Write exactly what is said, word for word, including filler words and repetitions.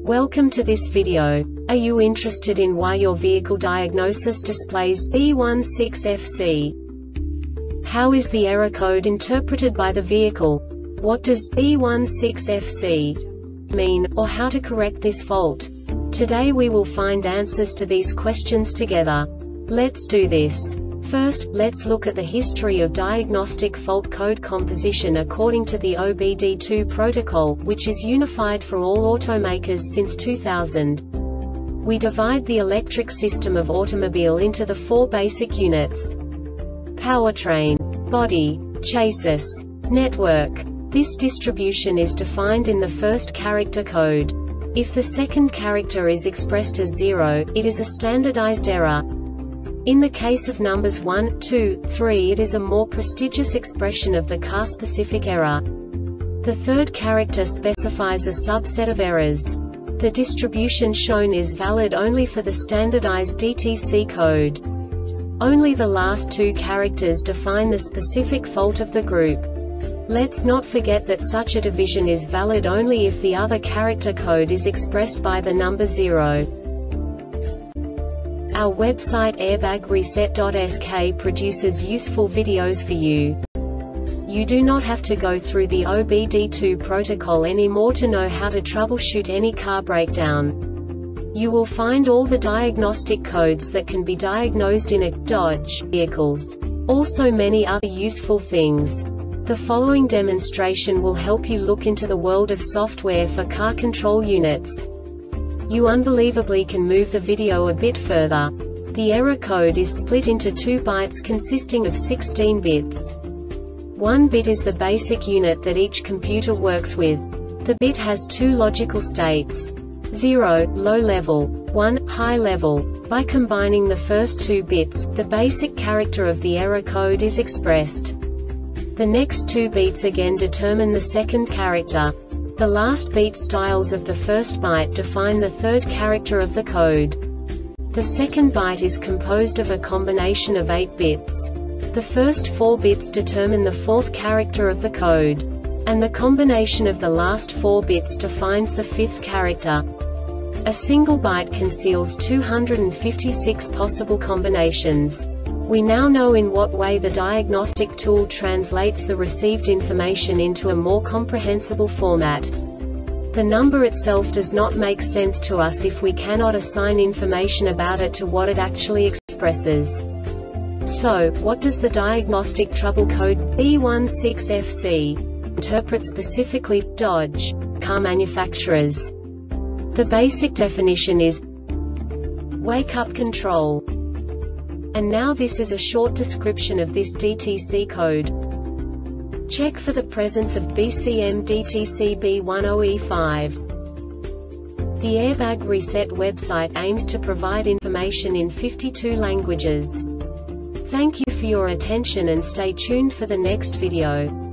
Welcome to this video. Are you interested in why your vehicle diagnosis displays B one six F C? How is the error code interpreted by the vehicle? What does B one six F C mean, or how to correct this fault? Today we will find answers to these questions together. Let's do this. First, let's look at the history of diagnostic fault code composition according to the O B D two protocol, which is unified for all automakers since two thousand. We divide the electric system of automobile into the four basic units: powertrain, body, chassis, network. This distribution is defined in the first character code. If the second character is expressed as zero, it is a standardized error. In the case of numbers one, two, three, it is a more prestigious expression of the car-specific error. The third character specifies a subset of errors. The distribution shown is valid only for the standardized D T C code. Only the last two characters define the specific fault of the group. Let's not forget that such a division is valid only if the other character code is expressed by the number zero. Our website airbag reset dot S K produces useful videos for you. You do not have to go through the O B D two protocol anymore to know how to troubleshoot any car breakdown. You will find all the diagnostic codes that can be diagnosed in a Dodge vehicles. Also many other useful things. The following demonstration will help you look into the world of software for car control units. You unbelievably can move the video a bit further. The error code is split into two bytes consisting of sixteen bits. One bit is the basic unit that each computer works with. The bit has two logical states: zero, low level, one, high level. By combining the first two bits, the basic character of the error code is expressed. The next two beats again determine the second character. The last beat styles of the first byte define the third character of the code. The second byte is composed of a combination of eight bits. The first four bits determine the fourth character of the code. And the combination of the last four bits defines the fifth character. A single byte conceals two hundred fifty-six possible combinations. We now know in what way the diagnostic tool translates the received information into a more comprehensible format. The number itself does not make sense to us if we cannot assign information about it to what it actually expresses. So, what does the diagnostic trouble code B one six F C interpret specifically for Dodge car manufacturers? The basic definition is wake-up control. And now this is a short description of this D T C code. Check for the presence of B C M D T C B ten E five. The Airbag Reset website aims to provide information in fifty-two languages. Thank you for your attention and stay tuned for the next video.